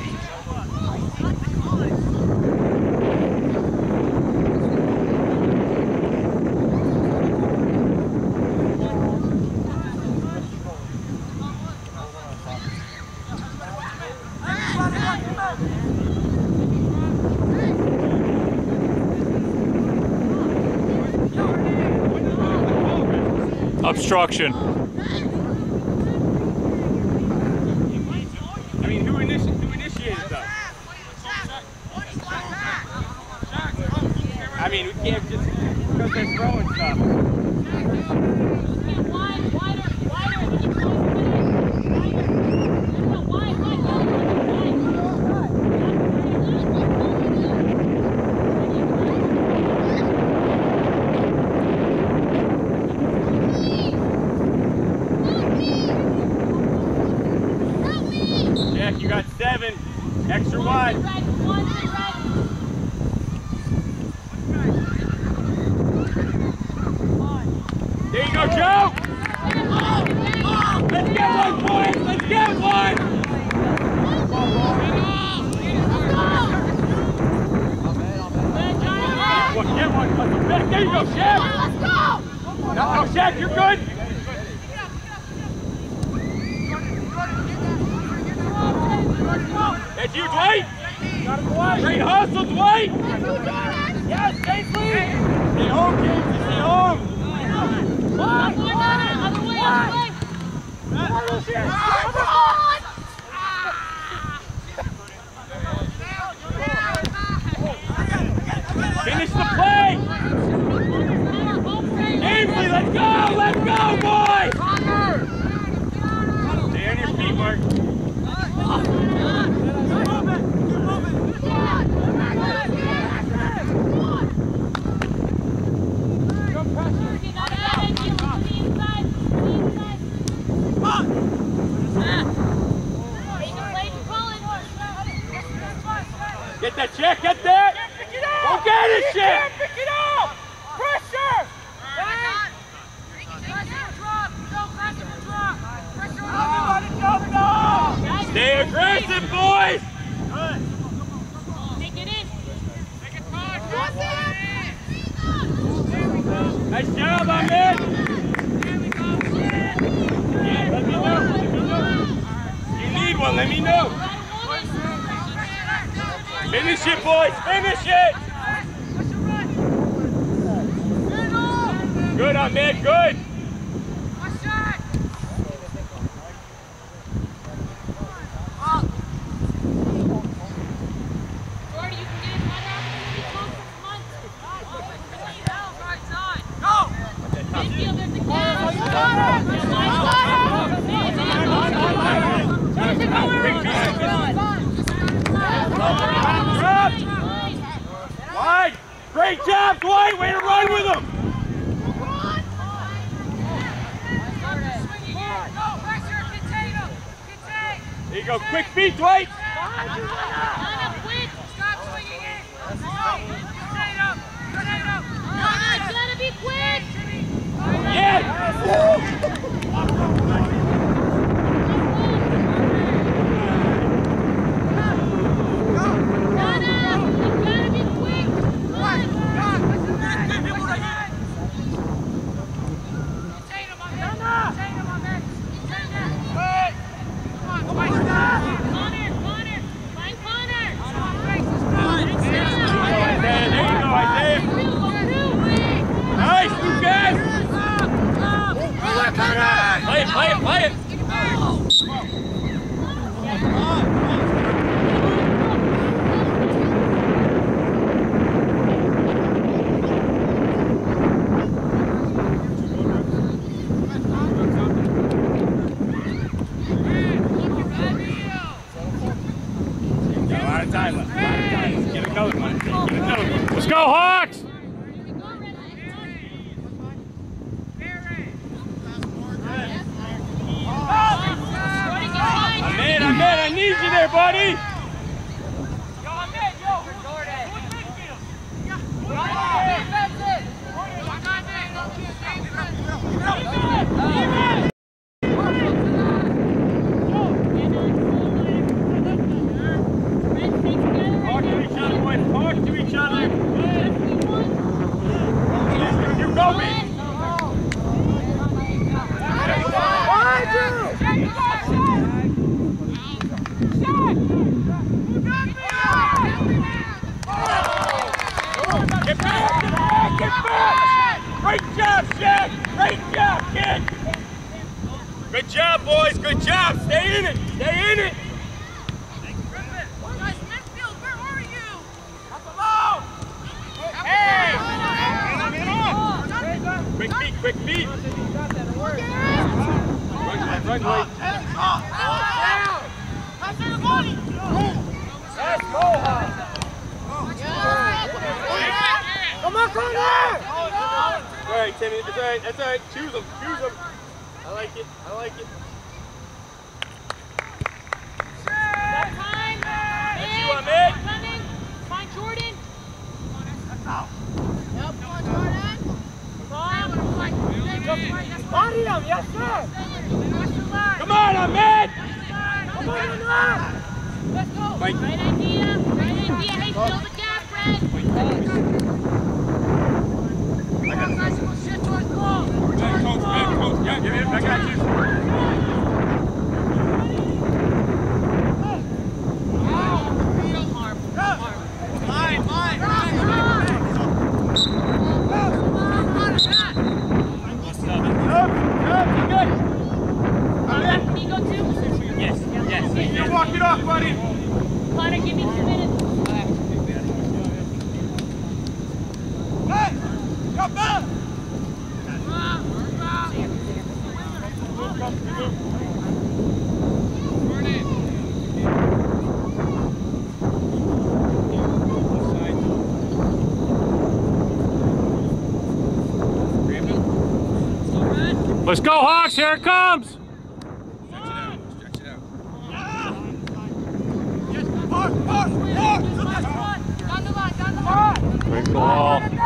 Obstruction. I mean, who, initi who initiated that? I mean, we can't just because they're throwing stuff. Get wide, wider, wider. Keep going, wider. No, wide, wide, wide, Jack, you got seven. Extra wide. One, red, one, red. got one! One, get one. There you go, Shaq! Let's go! No, no, Shaq, you're good! That's you, Dwight! Great hustle, Dwight! Yes, stay free! Stay home, kids, stay home! One, other way, other way! Finish the play! Ainsley, let's go! Let's go, boys! Stay on your feet, Mark. Get that check, get that! Go get it, shit! Pick it up! Pressure! Stay aggressive, boys! Take it in. Nice job, Ahmed! Yeah, let me know. Let me know. You need one, let me know. Finish it, boys! Finish it! Good, Ahmed, good! Wide! Great job, Dwight! Way to run with him! There you go, quick feet, Dwight! Stop swinging in! You gotta be quick! Yes! Play it, play it, play it! Got a lot of time left. A lot of time. Let's get another one. Get another one. Let's go, Hawks! Ahmed, Ahmed, I need you there, buddy! Yo, Ahmed, yo! Jordan! Talk to each other, boys. Talk to each other. You go, man! Get back! Get back! Get back! Great job, Shaq! Great job, kid! Good job, boys! Good job! Stay in it! Stay in it! Hey! Quick feet, quick feet! Run, run, run! Let's go, Hawk! Come on, come on! All right, Timmy, that's all right, that's all right. Choose them, choose them. I like it, I like it. Time! That's you, Ahmed. Coming! Find Jordan! Yep, come on, Jordan. Come on! Body him, yes, sir! Come on, Ahmed! Right idea, right idea. Hey, fill the gap, Fred. I got shit towards ball. Back coach, back coach. Yeah, yeah, yeah, I got you. Mine, mine, mine. Can you go too? Yes, yes. You walk it off, buddy. Connor, give me two minutes. Hey, come back. Let's go, Hawks! Here it comes! Stretch it out. Stretch it out. Yes, park, park, park. Down the line, down the line. Great ball. Let's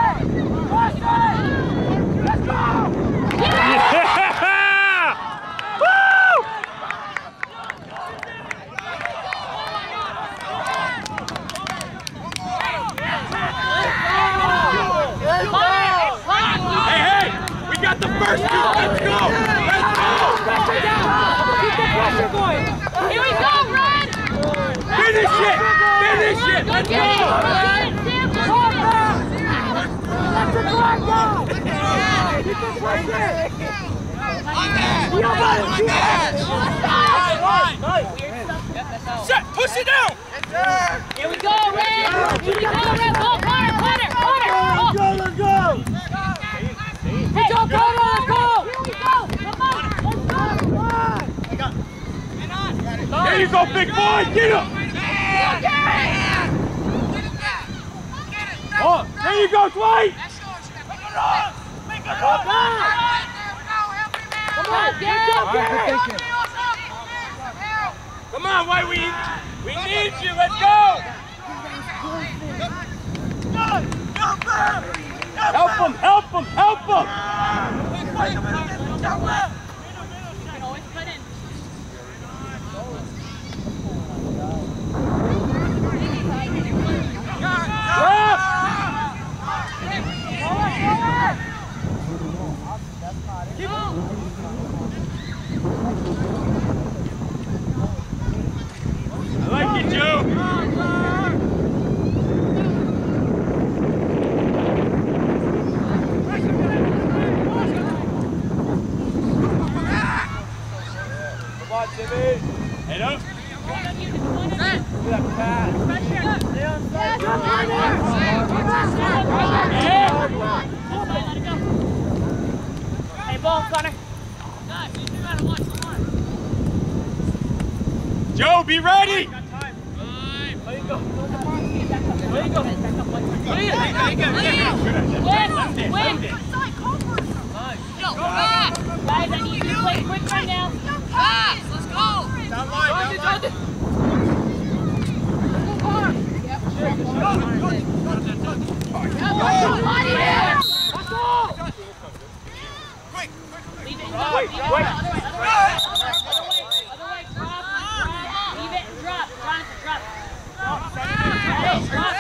go! Yeah! Woo! Hey, hey! We got the first two! Let's go! Let's go! Pressure down! Keep the pressure going! Here we go, run! Finish it! Finish it! Let's go! Let your guard down! Keep the pressure! On that! On that! Set! Push it down! Here we go, Red! Here we go, Red! Go, Connor, Connor, Connor! Go, let's go! Hey, go, go, let's go! Here we go! Come on, let's go! There you go, big boy! Get him! Oh, there you go, Dwight! Come on, get up, Come on, White, we, we need you, let's go! Help him, help him, help him! You can always put in. I like you, Joe. Come on, Jimmy. Head up. Hey, ball, Connor. Joe, be ready. Win, win. Guys, I need you to play quick right now. Let's go! Down line, down line. Leave it and Wait, drop. wait. Other way, other way. Other way, drop, drop. Leave it and drop. Jonathan, drop. Hey, drop.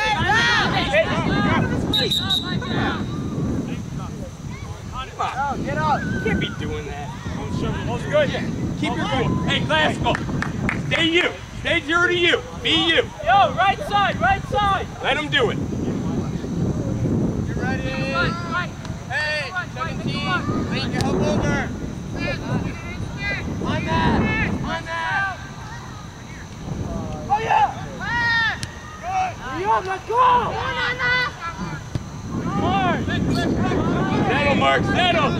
Get up. You can't be doing that. Most good. Keep your cool. Hey, classical. Stay you. Stay true to you. Be you. Yo, right side, right side. Let him do it. You ready? Hey, seventeen. Make your help over. On that. On that. Oh, yeah. Good. Let's go. Settle, Mark. Settle.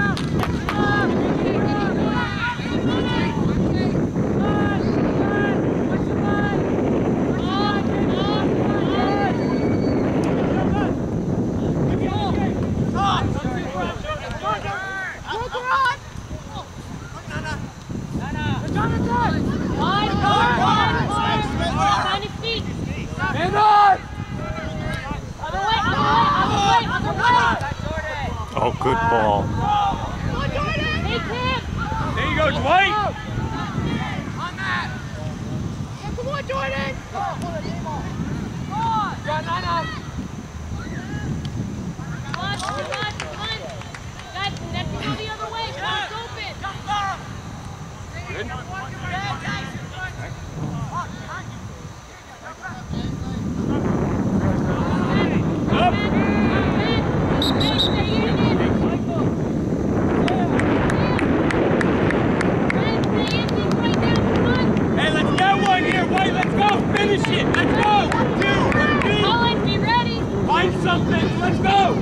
Oh, good ball. There you go, Dwight. On that. Jordan! Go, Nana! Come on, come on, come on. Guys, let's go the other way. Car's open. Good. Up. Stay, stay in it. Hey, let's get one here, White. Let's go. Finish it. Let's go. Two. Two. Colin, be ready. Find something. Let's go.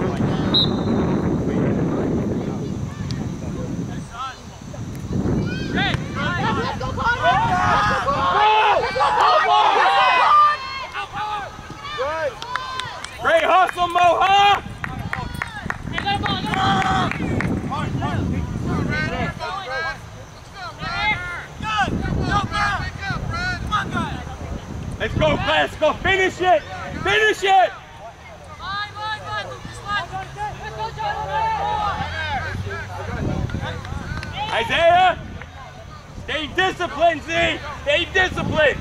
Let's go, Connor! Let's go, Connor! Good. Great hustle, Mohawk. Hey, got a ball, got a ball. Let's go, Let's go. Finish it. Finish it. Isaiah, stay disciplined, Z. Stay disciplined.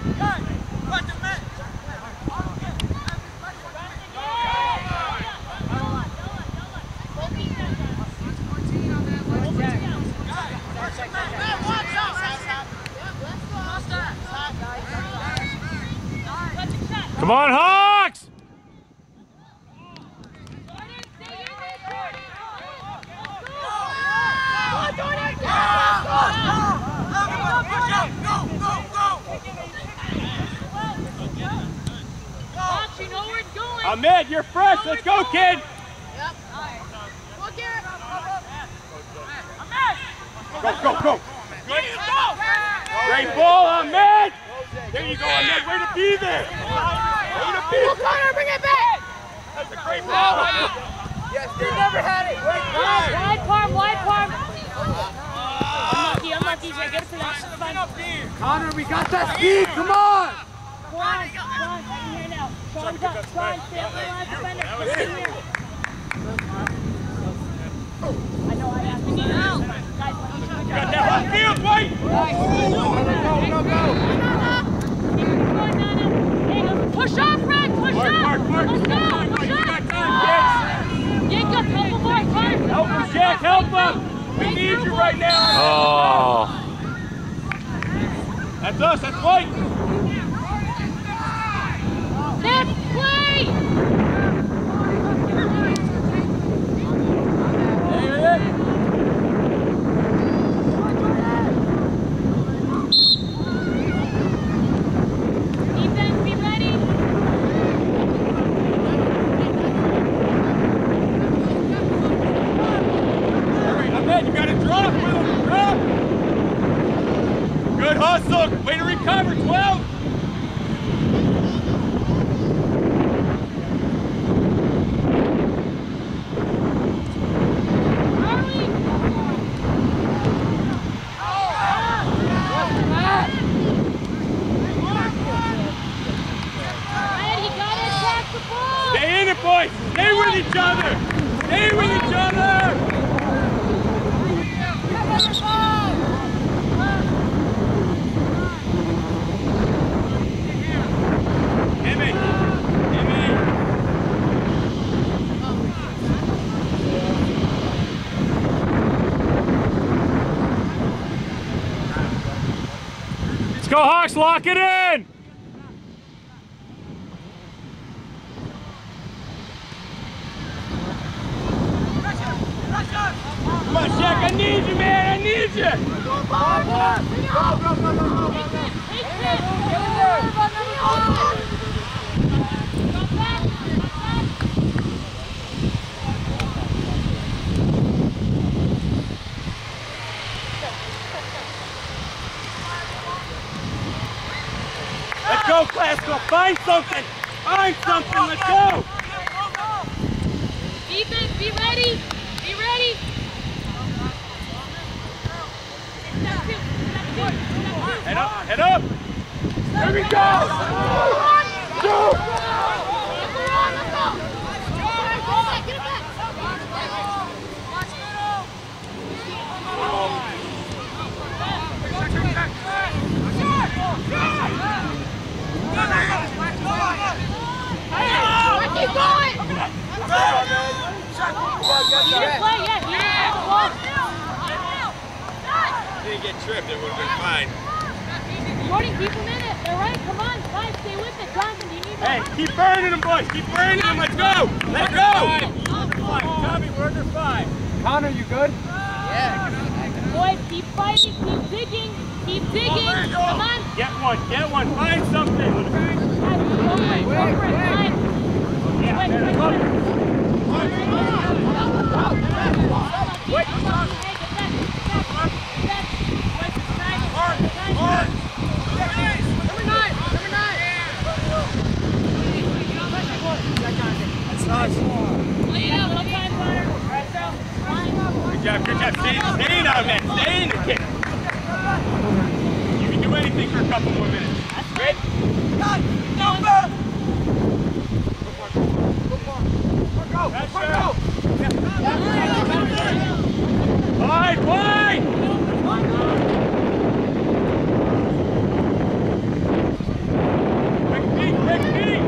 Come on, Hawks! You know where it's going. Ahmed, you're fresh. Let's go, kid. Yep. Go, Garrett. Go, go, go. Great ball, Ahmed. There you go, Ahmed. Way to be there. Way to be Go, Connor, bring it back! That's a great ball. Yes, you never had it. Wait, wait. Wide palm, wide palm. Unlucky, unlucky. Jay, get it to that. It's fine. Connor, we got that speed. Come on. Come on, come on. I'm here now. Sean's up. Sean, stay up the line, defender. Get in here. I know I asked you to out. Guys, let me show you. Got that hot field, White. Go, go, go. Keep it going, Nana. Hey, let's push up, Fred. Push Mark, up. Mark, Mark. Let's go. Push You up. got time, Yank up, couple more times. Help him, Jack. Help him. We need you right now. Oh. That's us. That's White. Let's play. There it is. Defense, be ready. Ahmed, you got to drop with him. Drop. Good hustle. Way to recover. twelve. Stay in it, boys. Stay with each other. Stay with each other. Timmy. Timmy. Let's go, Hawks. Lock it in. Come on, Shaq. I need you, man. I need you. Go, go, go, go, go. Let's go, Glasgow. Find something. Find something. Let's go. Defense, be ready. Be ready. Step two, step two, step two. Head up. Head up. Here we go. Go. stripped, it would have been fine. Jordan, keep them in it. They're right. Come on, guys, stay with it. Johnson, do you need Hey, that? keep burning them, boys. Keep burning them. Let's go. Let's go. Tommy, we're under five. Connor, you good? Boys, keep fighting. Keep digging. Keep digging. Come on. Get one. Get one. Find something. Guys, go for it. Go for it. Time. Yeah, Quick, man, quick, love quick. it. Wait. Hey, get that. Get that. Get that. Wait, time. Time. Hard. Number nine. Number nine. That's nice. Yeah, little time, Connor. All right, so. Good job, good job. Stay, stay in on that. Stay in the kick. You can do anything for a couple more minutes. That's great. That's right. Wide, wide! Quick feet, quick feet!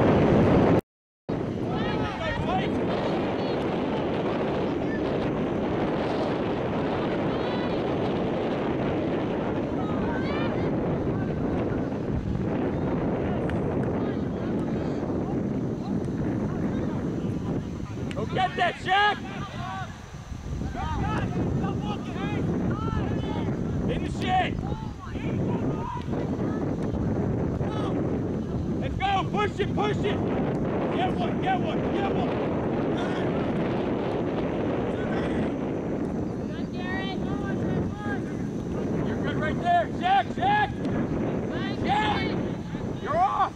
Go get that, Shaq! In the shade! Let's go! Push it, push it! Get one, get one, get one! Good, Garrett. You're good right there! Shaq, Shaq! Shaq! You're off!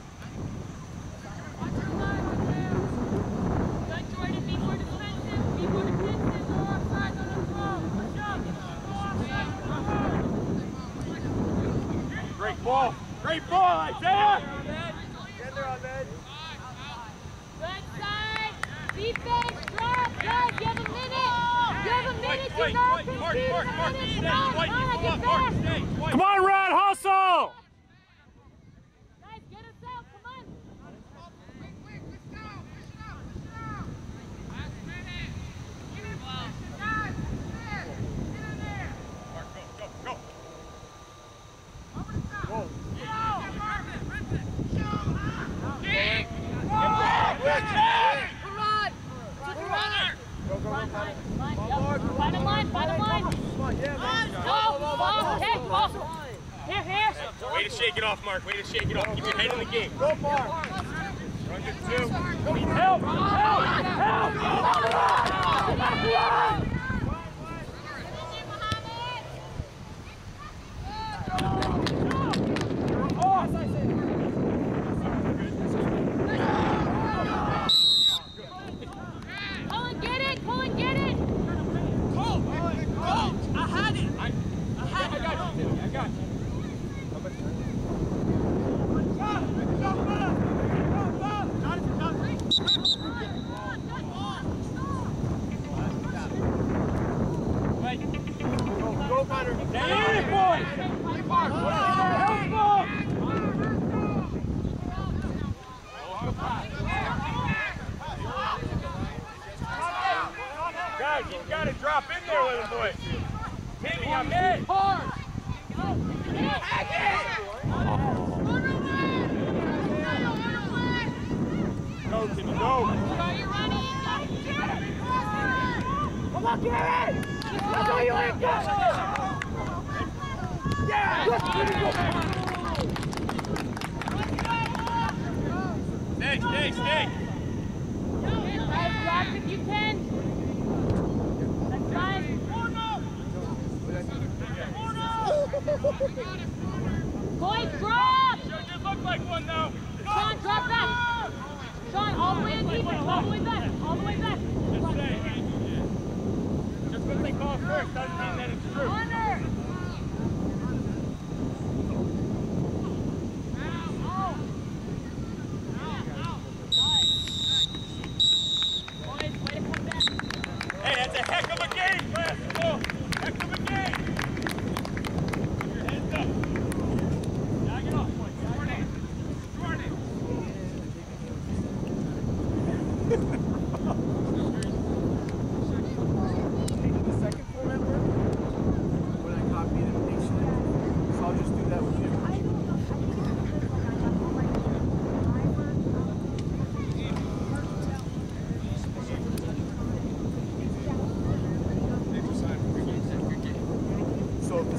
Good, Jordan. Be more defensive. Be more defensive. Go offside on the throw. Push up. Go offside. Great ball! Great ball, Isaiah! Good side. Defense. Drop. Guys, you have a minute. You have a minute to not concede. Mark, Mark, Mark, A minute. stay, Come on, White, come on, you go get up, Mark, back. stay, White. Come on, Rod, hustle! Guys, get us out. Come on. Mark, go, go, go! Find a line, find a line. Go, ball, okay, ball. Here, here. Way to shake it off, Mark. Way to shake it off. Keep your head in the game. Go, Mark. Run your two. Help! Help! Help! Colin, get it, Colin, get it. I had it. I, I had it. I got you, Timmy. I got you. Go, Connor. Stay in it, boys. Help ball. Guys, you gotta drop in there with him, boys. Timmy, I'm in. Hard. Go, Timmy, go. Come on, Garrett! That's all you ain't got! Yeah! Stay, stay, stay. Guys, drop if you can. That's fine. Boys, drop! Sure did look like one, though. Sean, drop back. Sean, all the way to defense, all the way back, all the way back. Just say. Just because they call first doesn't mean that it's true. Hunter!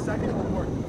second will work.